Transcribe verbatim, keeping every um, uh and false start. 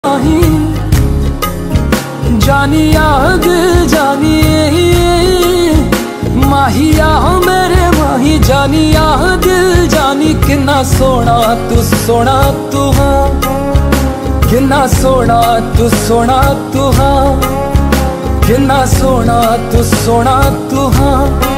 जानिया दिल जानिए माहिया मेरे माही जानिया दिल जानी किन्ना सोना तू सोना तू हाँ किन्ना सोना तू सोना तू हाँ किन्ना सोना तू सोना तू हाँ।